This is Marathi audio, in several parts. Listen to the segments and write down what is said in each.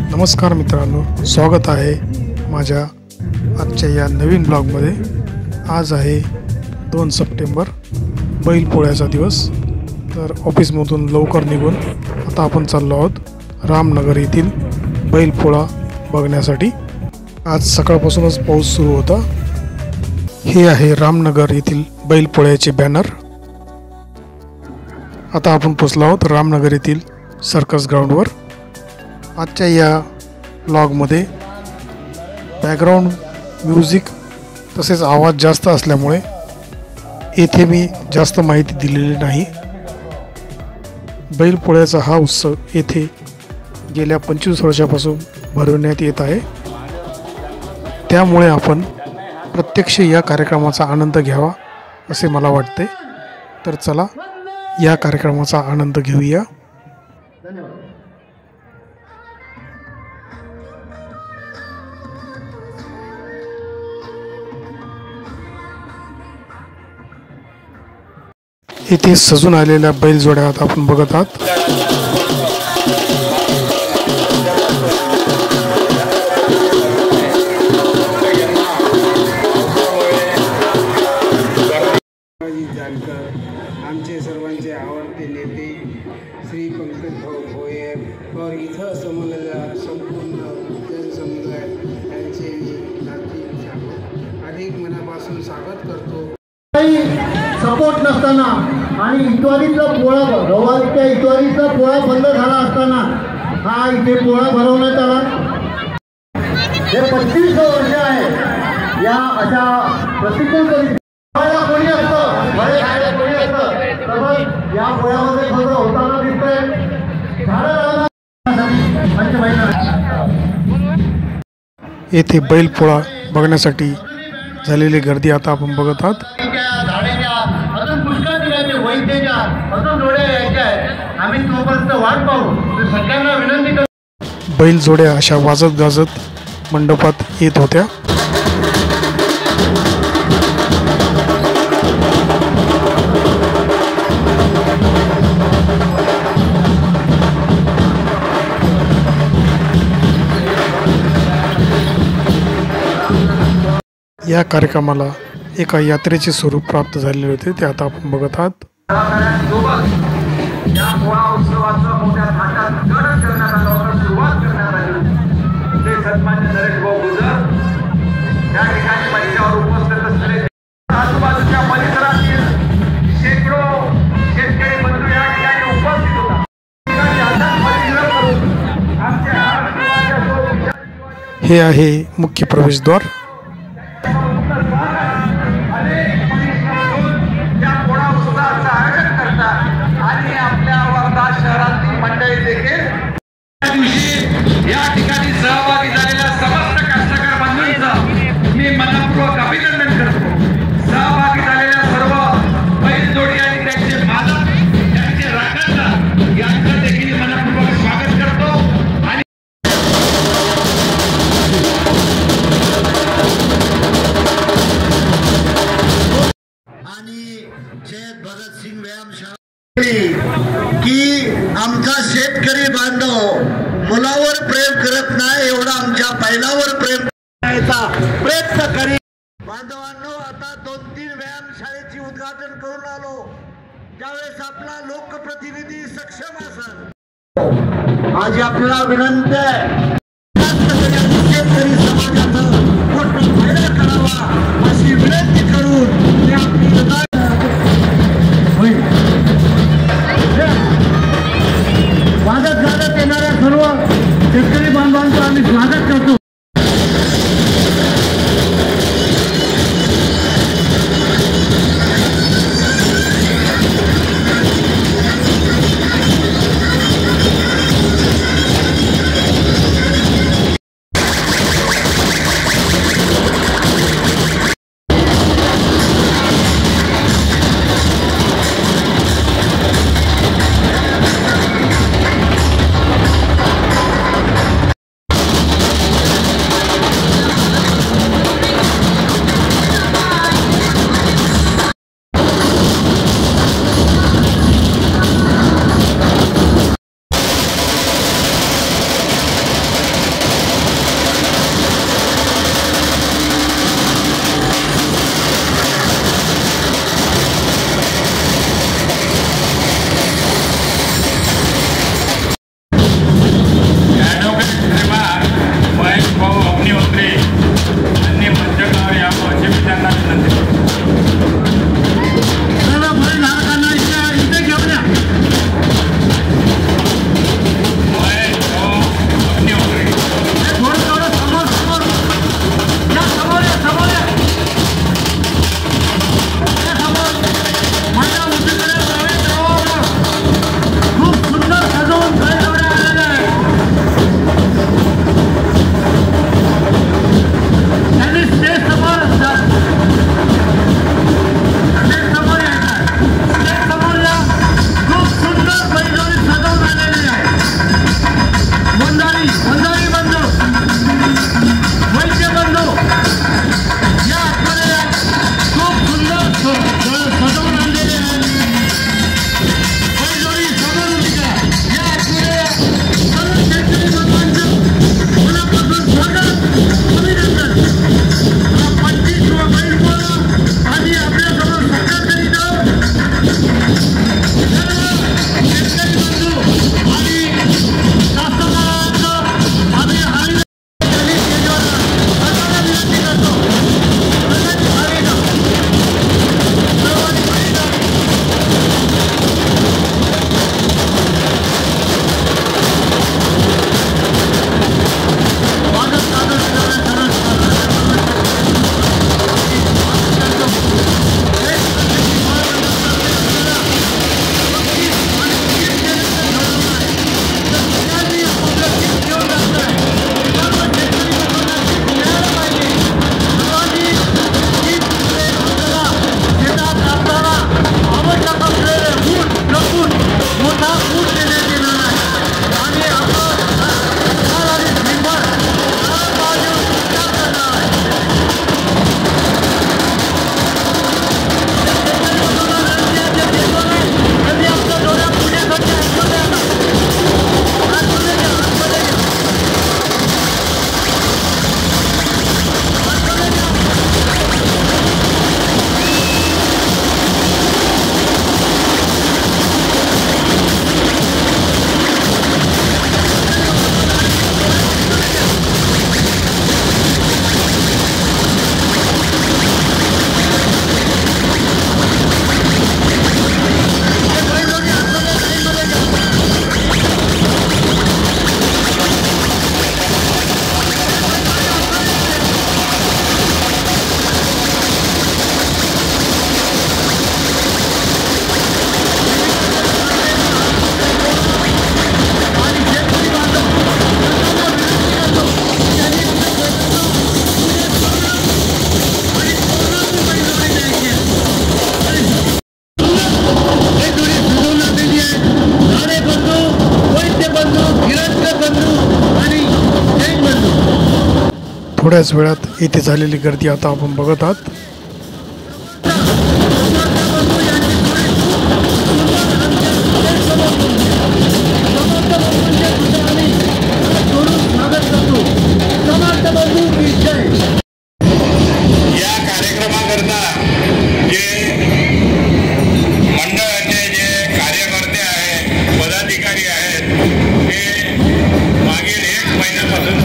नमस्कार मित्रांनो, स्वागत आहे माझ्या आजच्या या नवीन ब्लॉगमध्ये। आज आहे 2 सप्टेंबर, बैलपोळ्याचा दिवस। तर ऑफिसमधून लवकर निघून आता आपण चाललो आहोत रामनगर येथील बैलपोळा बघण्यासाठी। आज सकाळपासूनच पाऊस सुरू होता। हे आहे रामनगर येथील बैलपोळ्याचे बॅनर। आता आपण पोहोचलो आहोत रामनगर येथील सर्कस ग्राउंडवर। आजच्या या ब्लॉगमध्ये बॅकग्राऊंड म्युझिक तसेच आवाज जास्त असल्यामुळे येथे मी जास्त माहिती दिलेली नाही। बैलपोळ्याचा हा उत्सव येथे गेल्या 25 वर्षापासून भरवण्यात येत आहे, त्यामुळे आपण प्रत्यक्ष या कार्यक्रमाचा आनंद घ्यावा असे मला वाटते। तर चला या कार्यक्रमाचा आनंद घेऊया। इथे सजून आलेल्या बैलजोड्या आपण बघत आहात। आमचे सर्वांचे आवडते नेते श्री पंकज भाऊ भोये और इथं समजलेल्या संपूर्ण जनसमुदाय यांचे अधिक मनापासून स्वागत करतो। सपोर्ट नसताना आणि इतवारीचा पोळा रवारीच्या इतवारीचा पोळा बंद झाला असताना हा इथे पोळा भरवण्यात आला। हे 25 वर्ष आहे या अशा प्रतिकूल परिस्थितीला कोणी असतं बरे खायला कोणी असतं तर या पोळ्यामध्ये खरं होताना दिसतंय। येथे बैलपोळा बघण्यासाठी झालेली गर्दी आता आपण बघत आहात। आम्ही तोपर्यंत वाट पाहू। सगळ्यांना विनंती करतो, बैलजोड्या अशा वाजत गाजत मंडपात येत होत्या। या कार्यक्रमाला एका यात्रेचे स्वरूप प्राप्त झालेले होते, ते आता आपण बघत आहात। या पोळा उत्सवाचं मोठ्या थाटात गणन करण्यात आलं होतं, सुरुवात करण्यात आली। ते सन्मान्य नरेश भाऊ गुजर या ठिकाणी मंचावर उपस्थित असलेले आजूबाजूच्या परिसरातील शेकडो शेतकरी बंधू या ठिकाणी उपस्थित होता। हे आहे मुख्य प्रवेशद्वार। या ठिकाणी सहभागी झालेल्या समस्त कष्टकरी बंधूंचं मी मनपूर्वक अभिनंदन करतो। सहभागी झालेल्या सर्व बैलजोडी आणि त्यांचे मालक त्यांचे राखणदार यांचं देखील मनपूर्वक स्वागत करतो। आणि शहीद भगतसिंग व्यायामशाळा की आमचा शेतकरी बांधव मुलावर प्रेम करत नाही, एवढा आमच्या बैलावर प्रेम करायचा प्रयत्न करी। बांधवांनो, आता 2-3 व्यायामशाळेची उद्घाटन करून आलो। ज्यावेळेस आपला लोकप्रतिनिधी सक्षम असेल, आज आपल्याला विनंती आहे शेतकरी समाजाचा मोठा फायदा करावा अशी विनंती करून मी आपली स्वागत करण्यात येणाऱ्या सर्व शेतकरी बांधवांचं आम्ही स्वागत करतो। वंजारी बंधू, वैद्य बंधू या आतमध्ये खूप सुंदर सजवून आणलेले आहेत. बैलजोडी समोर उभी करा. या आतमध्ये सर्व शेतकरी बांधवांचं मनापासून स्वागत, अभिनंदन. हा 25वा बैलपोळा आम्ही आपल्यासमोर साकार करीत आहोत. सर्व शेतकरी बंधू आणि कास्तकारांचं आम्ही हार्दिक विनंती करतो. सगळ्यांनी भावी जा. सर्वांनी भावी जा. स्वागत सादर करण्यास मोठा ऊस देण्यात येणार आहे आणि आपण थोड्याच वेळात येथे झालेली गर्दी आता आपण बघत आहात. या कार्यक्रमाकरता जे मंडळाचे जे कार्यकर्ते आहेत, पदाधिकारी आहेत, ते मागील 1 महिन्यापासून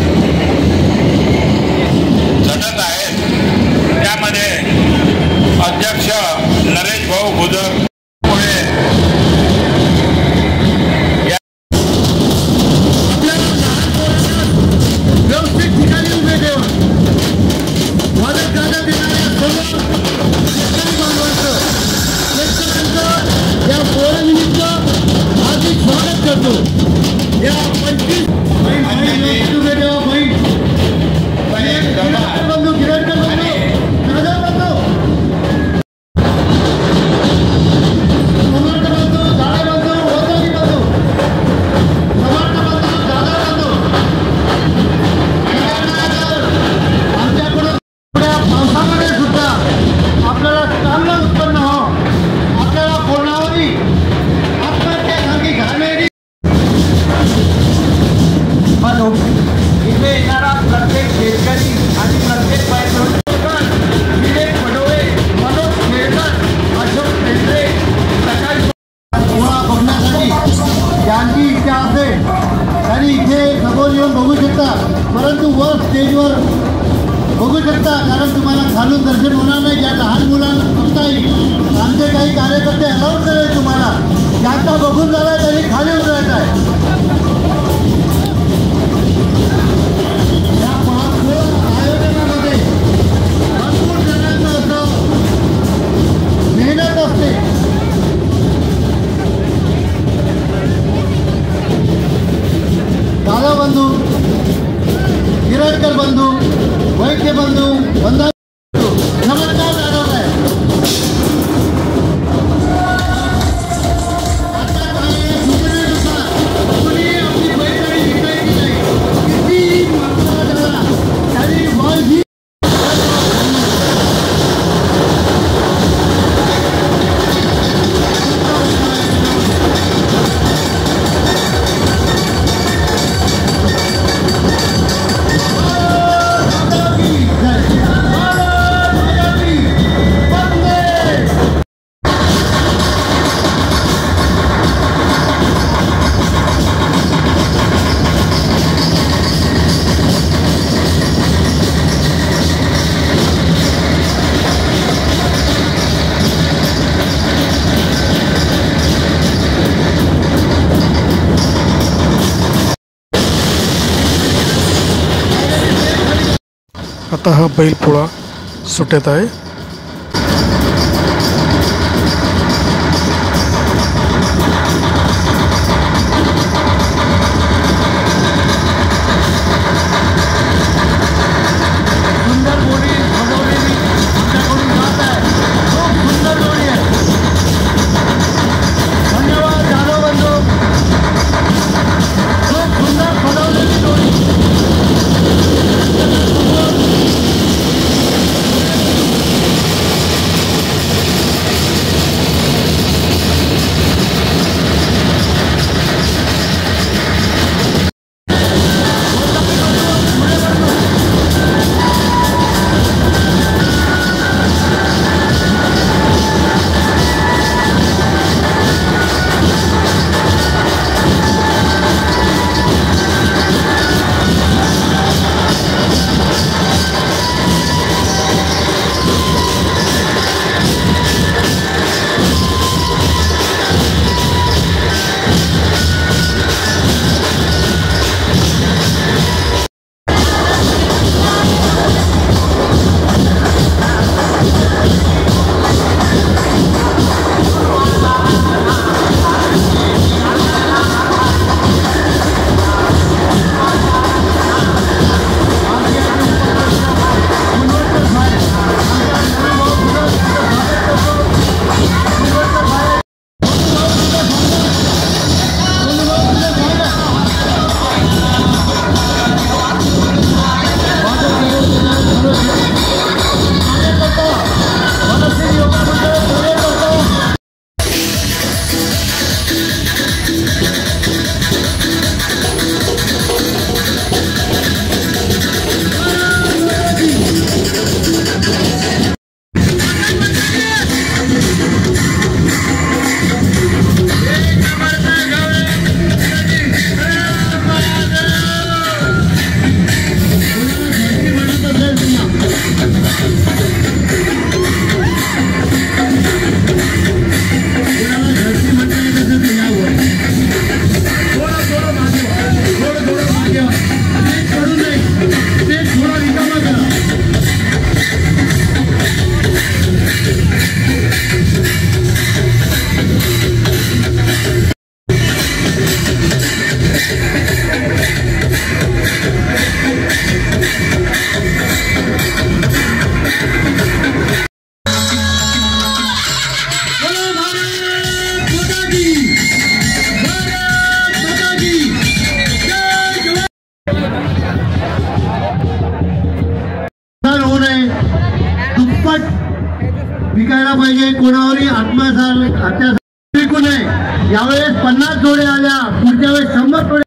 झटत आहेत. त्यामध्ये अध्यक्ष नरेश भाऊ गुजर व्यवस्थित ठिकाणी उभे ठेवून मदत करण्यात येणाऱ्या सर्व शेतकरी बांधवांचं या पोळ्यानिमित्त हार्दिक स्वागत करतो. या 25 उभे ठेवा. बंधू गिरणकर बंधू, दादा बंधू, समर्थ बंधू, झाडे बंधू, वंजारी बंधू, समर्थ बंधू, दादा बंधू, आमच्याकडून थोड्या पावसामध्ये सुद्धा आपल्याला चांगलं उत्पन्न हो, आपल्याला कोणावरही आत्महत्यासारखी घालणारी इथे येणारा प्रत्येक शेतकरी आणि प्रत्येक विवेक पडोळे, मनोज खेळकर, अशोक पेंढरे सकाळी पोळा बघण्यासाठी ज्यांची इच्छा असेल त्यांनी इथे समोर येऊन बघू शकता. परंतु वर स्टेजवर बघू शकता, कारण तुम्हाला खालून दर्शन होणार नाही. ज्या लहान मुलांना बघता येईल, आमचे काही कार्यकर्ते अलाउड करेल तुम्हाला. ज्यांचा बघून झाला त्यांनी खाली उतरायचं आहे. आयोजनामध्ये भरपूर जणांचं असं मेहनत असते. दादा बंधू, गिरणकर बंधू, वैद्य बंधू, वंजारी बंधू, नमस्कार जाणवत आहे. आता सूचनेनुसार कुणी आपली बैलगाडी विकायची नाही. आता हा बैलपोळा सुटत आहे. विकायला पाहिजे, कोणावरही अत्याचार विकू नये. यावेळेस 50 जोडे आल्या, पुढच्या वेळेस 100 जोडे.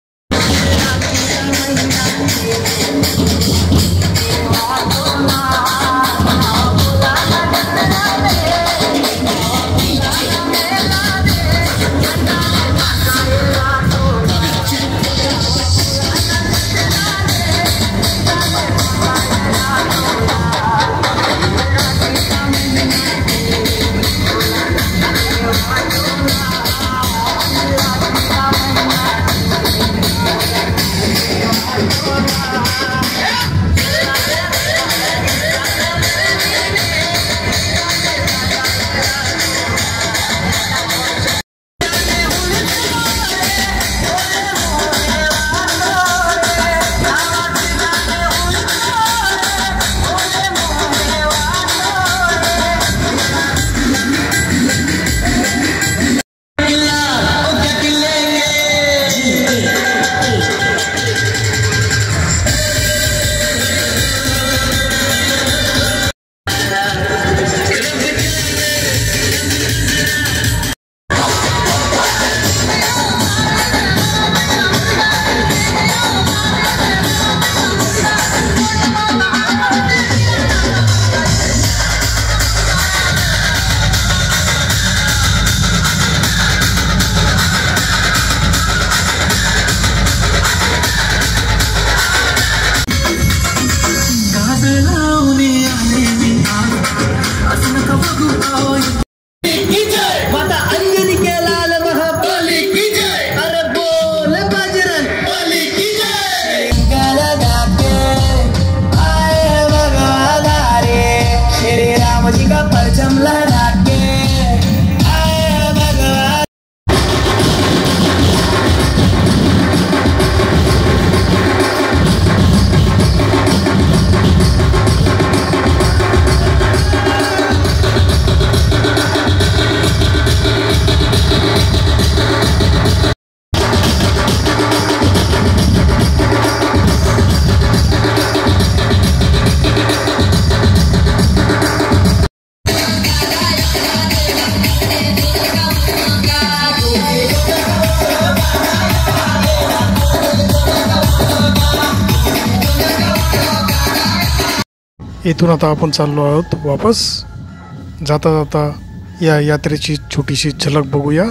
इथून आता आपण चाललो आहोत वापस. जाता जाता या यात्रेची छोटीशी झलक बघूया.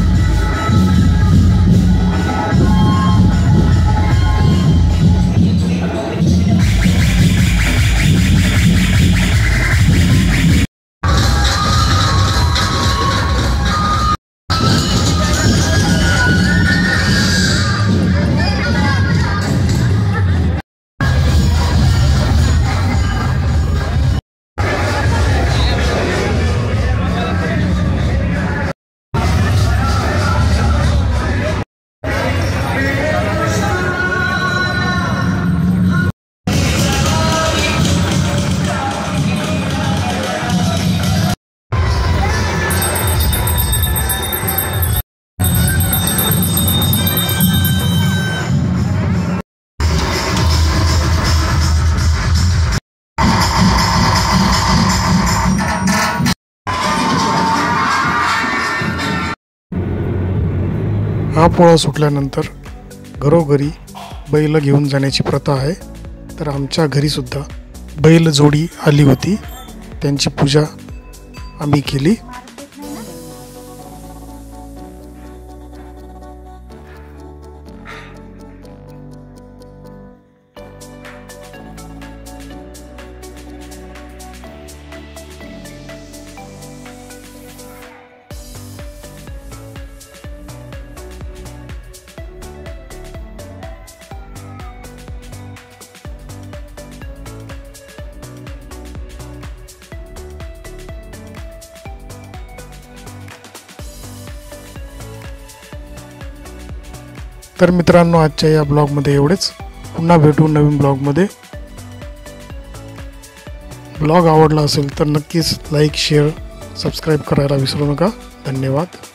हा पोळा सुटल्यानंतर घरोघरी बैल घेऊन जाण्याची प्रथा आहे. तर आमच्या घरीसुद्धा बैल जोडी आली होती, त्यांची पूजा आम्ही केली. तर मित्रांनो, आजच्या या ब्लॉगमध्ये एवढेच. पुन्हा भेटू नवीन ब्लॉगमध्ये. ब्लॉग आवडला असेल तर नक्कीच लाईक, शेअर, सबस्क्राईब करायला विसरू नका. धन्यवाद.